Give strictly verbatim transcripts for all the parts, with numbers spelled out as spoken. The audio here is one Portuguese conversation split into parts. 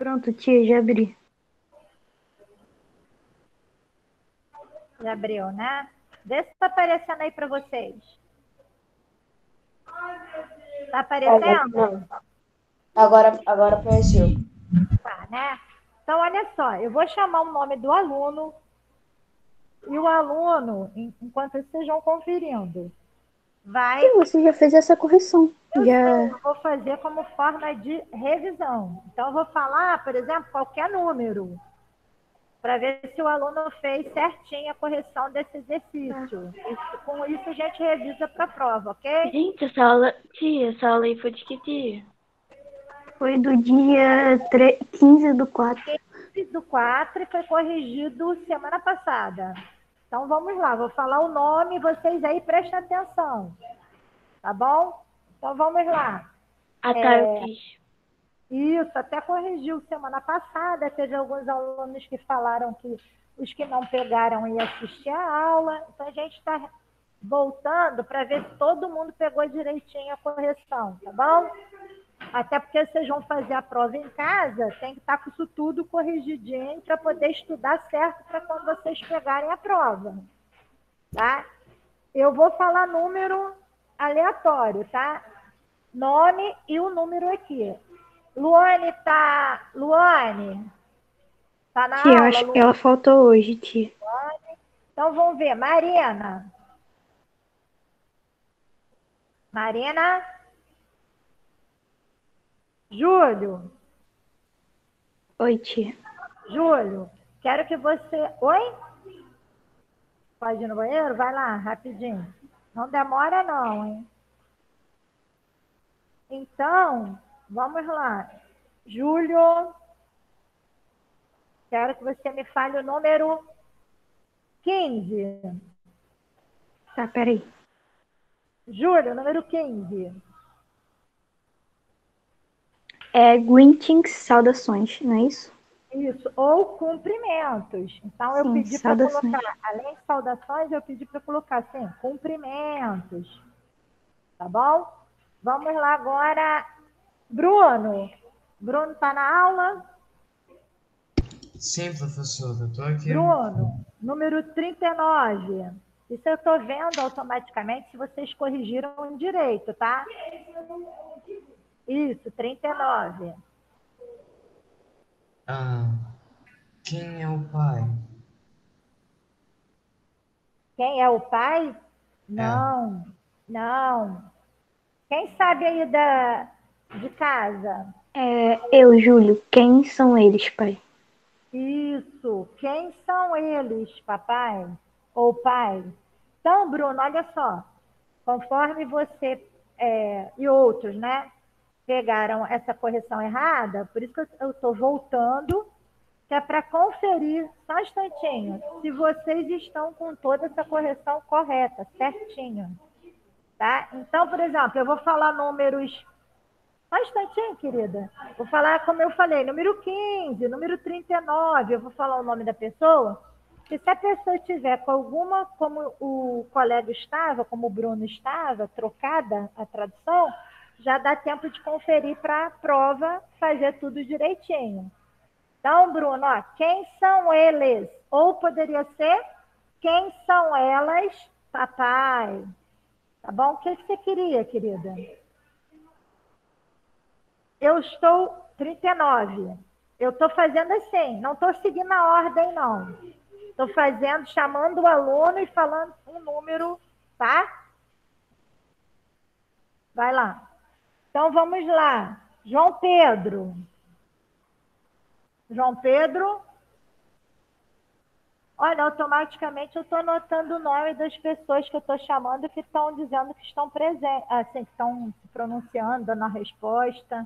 Pronto, tia, já abri. Já abriu, né? Vê se está aparecendo aí para vocês. Está Agora, aparecendo? não. Agora, agora apareceu. Tá, né? Então, olha só, eu vou chamar o nome do aluno e o aluno, enquanto vocês vão conferindo, vai... Sim, você já fez essa correção. Eu já... sei, eu vou fazer como forma de revisão. Então, eu vou falar, por exemplo, qualquer número, para ver se o aluno fez certinho a correção desse exercício. E, com isso, a gente revisa para a prova, ok? Gente, essa aula, tia, essa aula aí foi de que dia? Foi do dia quinze do quatro. quinze do quatro e foi corrigido semana passada. Então, vamos lá, vou falar o nome, vocês aí prestem atenção. Tá bom? Então, vamos lá. Ah, tá, eu fiz. Isso, até corrigiu semana passada. Teve alguns alunos que falaram que os que não pegaram iam assistir a aula. Então, a gente está voltando para ver se todo mundo pegou direitinho a correção, tá bom? Até porque vocês vão fazer a prova em casa, tem que estar com isso tudo corrigidinho para poder estudar certo para quando vocês pegarem a prova, tá? Eu vou falar número aleatório, tá? Nome e o número aqui. Luane tá... Luane? Tá na Tia, aula, acho Luane? ela faltou hoje, tia. Então, vamos ver. Marina? Marina? Júlio? Oi, tia. Júlio, quero que você... Oi? Pode ir no banheiro? Vai lá, rapidinho. Não demora não, hein? Então, vamos lá. Júlio, quero que você me fale o número quinze. Tá, peraí. Júlio, número quinze. É greetings, saudações, não é isso? Isso, ou cumprimentos. Então, eu Sim, pedi para saudações. colocar, além de saudações, eu pedi para colocar, assim, cumprimentos. Tá bom? Vamos lá agora. Bruno. Bruno está na aula? Sim, professora, estou aqui. Bruno, número trinta e nove. Isso eu estou vendo automaticamente se vocês corrigiram direito, tá? Isso, trinta e nove. Ah, quem é o pai? Quem é o pai? Não, não. Quem sabe aí da, de casa? É, eu, Júlio, quem são eles, pai? Isso. Quem são eles, papai? Ou pai? Então, Bruno, olha só. Conforme você é, e outros, né, pegaram essa correção errada, por isso que eu estou voltando, que é para conferir, só um instantinho, se vocês estão com toda essa correção correta, certinho. Tá? Então, por exemplo, eu vou falar números... Só um instantinho, querida. Vou falar, como eu falei, número quinze, número trinta e nove, eu vou falar o nome da pessoa. E se a pessoa tiver com alguma, como o colega estava, como o Bruno estava, trocada a tradução, já dá tempo de conferir para a prova fazer tudo direitinho. Então, Bruno, ó, quem são eles? Ou poderia ser, quem são elas, papai? Tá bom? O que você queria, querida? Eu estou trinta e nove. Eu estou fazendo assim, não estou seguindo a ordem, não. Estou fazendo, chamando o aluno e falando um número, tá? Vai lá. Então, vamos lá. João Pedro. João Pedro. Olha, automaticamente eu estou anotando o nome das pessoas que eu estou chamando que estão dizendo que estão presentes, assim, que estão se pronunciando, dando a resposta.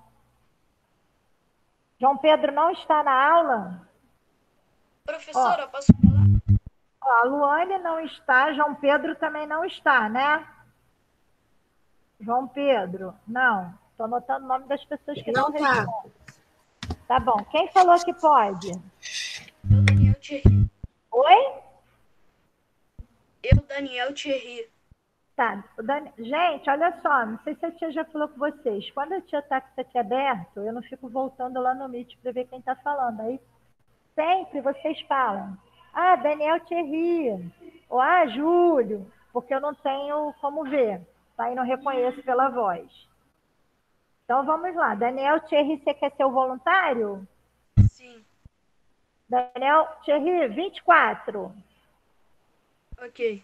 João Pedro não está na aula? Professora, Ó, posso falar? Ó, a Luane não está, João Pedro também não está, né? João Pedro, não. Estou anotando o nome das pessoas que não, não tá. respondem. Tá bom. Quem falou que pode? Eu, Daniel Thierry. Oi? Eu, Daniel Thierry. Tá. o Dani- Gente, olha só, não sei se a tia já falou com vocês. Quando a tia tá com isso aqui aberto, eu não fico voltando lá no Meet para ver quem tá falando. Aí sempre vocês falam, ah, Daniel Thierry, ou ah, Júlio, porque eu não tenho como ver, tá? E não reconheço pela voz. Então vamos lá. Daniel Thierry, você quer ser o voluntário? Sim. Daniel Thierry, vinte e quatro. Ok.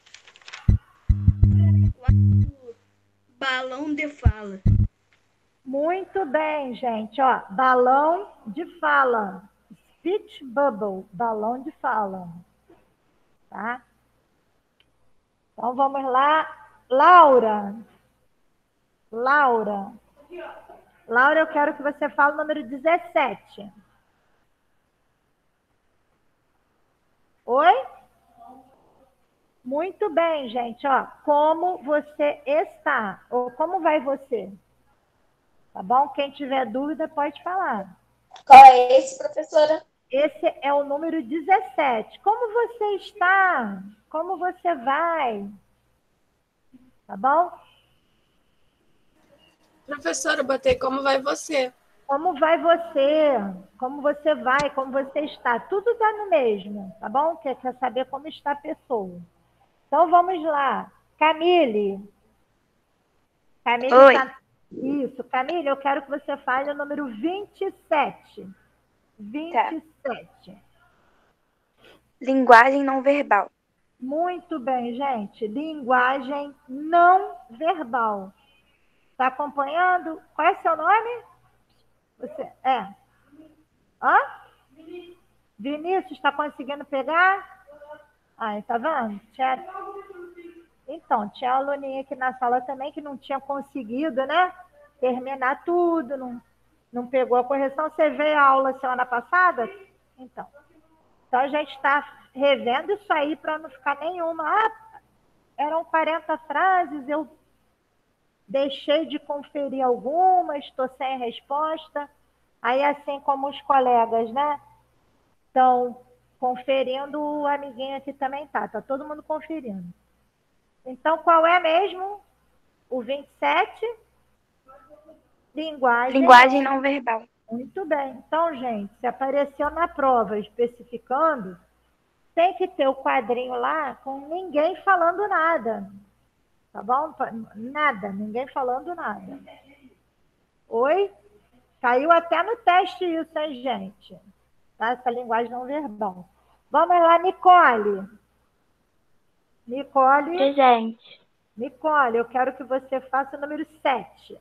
Balão de fala. Muito bem, gente. Ó, balão de fala. Speech bubble, balão de fala. Tá? Então vamos lá. Laura. Laura. Laura, eu quero que você fale o número dezessete. Oi? Muito bem, gente. Ó, como você está? Ou como vai você? Tá bom? Quem tiver dúvida pode falar. Qual é esse, professora? Esse é o número dezessete. Como você está? Como você vai? Tá bom? Professora, eu botei como vai você. Como vai você? Como você vai? Como você está? Tudo está no mesmo, tá bom? Quer, quer saber como está a pessoa. Então vamos lá. Camille. Camille Oi. está. Isso, Camille, eu quero que você fale o número vinte e sete. vinte e sete. Linguagem não verbal. Muito bem, gente. Linguagem não verbal. Está acompanhando? Qual é seu nome? Você é? Hã? Vinícius, está conseguindo pegar? Ah, tá vendo? Tinha... Então, tinha aluninha aqui na sala também que não tinha conseguido, né? Terminar tudo, não, não pegou a correção. Você veio a aula semana passada? Então. Então, a gente está revendo isso aí para não ficar nenhuma. Ah, eram quarenta frases, eu deixei de conferir algumas, estou sem resposta. Aí, assim como os colegas, né? Estão conferindo, o amiguinho aqui também tá. Está todo mundo conferindo. Então, qual é mesmo? O vinte e sete? Linguagem. Linguagem não verbal. Muito bem. Então, gente, se apareceu na prova especificando, tem que ter o quadrinho lá com ninguém falando nada. Tá bom? Nada, ninguém falando nada. Oi? Caiu até no teste isso, hein, gente? Tá? Essa linguagem não verbal. Vamos lá, Nicole. Nicole. Presente. Nicole, eu quero que você faça o número sete.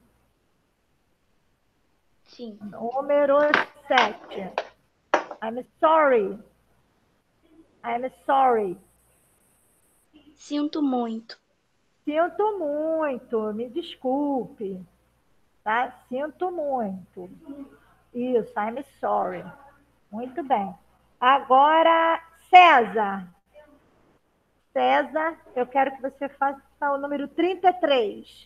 Sim. Número sete. I'm sorry. I'm sorry. Sinto muito. Sinto muito, me desculpe. Tá? Sinto muito. Isso, I'm sorry. Muito bem. Agora, César. César, eu quero que você faça o número trinta e três.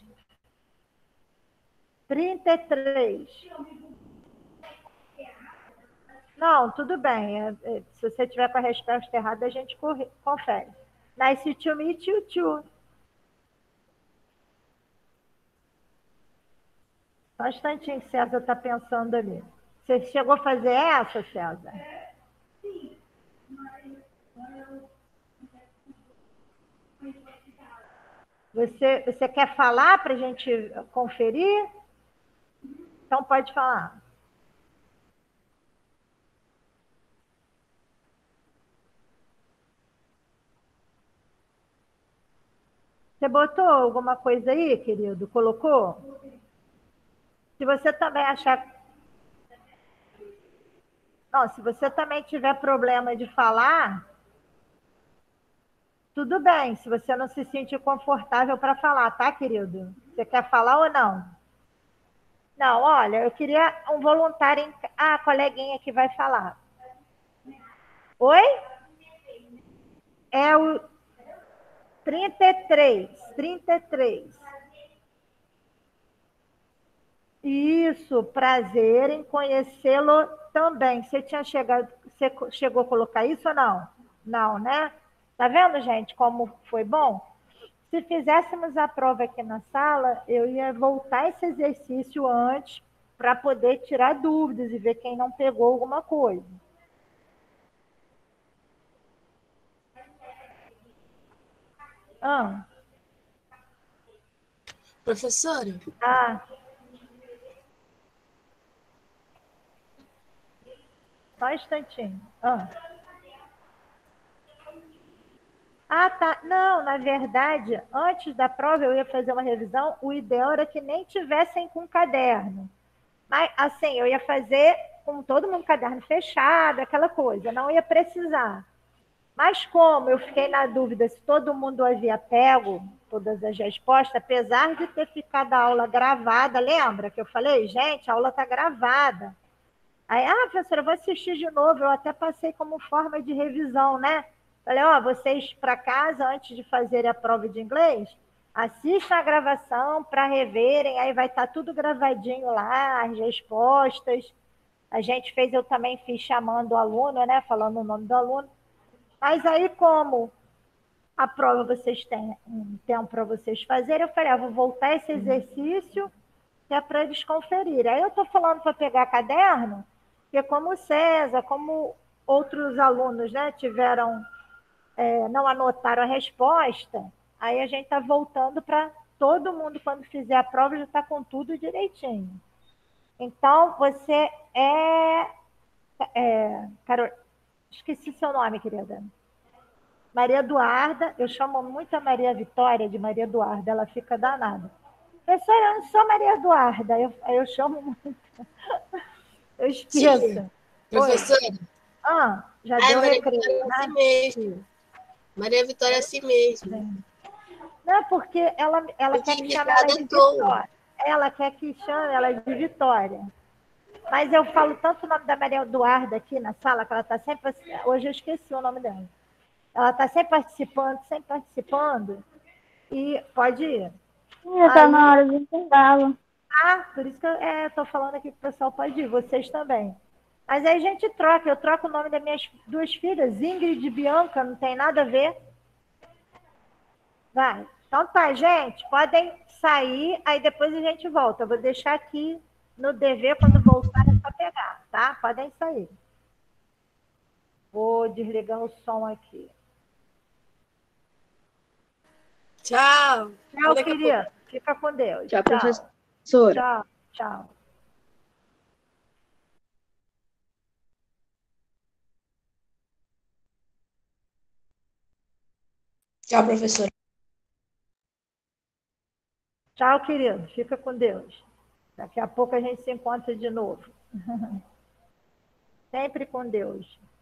trinta e três. Não, tudo bem. É, é, se você tiver com a resposta errada, a gente corre, confere. Nice to meet you too. Só um instantinho que César está pensando ali. Você chegou a fazer essa, César? Você, você quer falar para a gente conferir? Então pode falar. Você botou alguma coisa aí, querido? Colocou? Se você também achar... Não, se você também tiver problema de falar, tudo bem. Se você não se sentir confortável para falar, tá, querido? Você quer falar ou não? Não, olha, eu queria um voluntário... Em... Ah, a coleguinha que vai falar. Oi? É o trinta e três. trinta e três. Isso, prazer em conhecê-lo também. Você tinha chegado, você chegou a colocar isso ou não? Não, né? Tá vendo, gente, como foi bom? Se fizéssemos a prova aqui na sala, eu ia voltar esse exercício antes para poder tirar dúvidas e ver quem não pegou alguma coisa. Ah, Professora, ah, só um instantinho. Ah. Ah, tá. Não, na verdade, antes da prova eu ia fazer uma revisão, o ideal era que nem tivessem com caderno. Mas, assim, eu ia fazer com todo mundo caderno fechado, aquela coisa, não ia precisar. Mas como eu fiquei na dúvida se todo mundo havia pego todas as respostas, apesar de ter ficado a aula gravada, lembra que eu falei, gente, a aula está gravada. Aí, ah, professora, eu vou assistir de novo, eu até passei como forma de revisão, né? Falei, ó, vocês para casa, antes de fazer a prova de inglês, assistam a gravação para reverem, aí vai estar tudo gravadinho lá, as respostas. A gente fez, eu também fiz chamando o aluno, né? Falando o nome do aluno. Mas aí, como a prova vocês têm um tempo para vocês fazerem, eu falei, ah, vou voltar esse exercício que é para eles conferirem. Aí eu estou falando para pegar caderno, porque como o César, como outros alunos, né, tiveram, é, não anotaram a resposta, aí a gente está voltando para todo mundo, quando fizer a prova, já está com tudo direitinho. Então, você é, é Carol, esqueci seu nome, querida. Maria Eduarda, eu chamo muito a Maria Vitória de Maria Eduarda, ela fica danada. Professora, eu não sou Maria Eduarda, eu, eu chamo muito. Eu esqueço. tia, professora, Ah, já ai, deu Maria recreio, Vitória é assim né? mesmo. Maria Vitória é assim mesmo. Não, porque ela, ela Eu quer tinha que chame ela inventado de à toa. Vitória. Ela quer que chame ela de Vitória. Mas eu falo tanto o nome da Maria Eduarda aqui na sala, que ela está sempre... Hoje eu esqueci o nome dela. Ela está sempre participando, sempre participando. E pode ir. Já tá Aí- na hora do intervalo. Ah, por isso que eu estou falando aqui que o pessoal pode ir, vocês também. Mas aí a gente troca, eu troco o nome das minhas duas filhas, Ingrid e Bianca, não tem nada a ver. Vai. Então tá, gente, podem sair, aí depois a gente volta. Eu vou deixar aqui no D V, quando voltar é só pegar, tá? Podem sair. Vou desligar o som aqui. Tchau. Tchau, Daqui a querido. Fica com Deus. Tchau, professora. Tchau, tchau. Tchau, professora. Tchau, querido. Fica com Deus. Daqui a pouco a gente se encontra de novo. Sempre com Deus.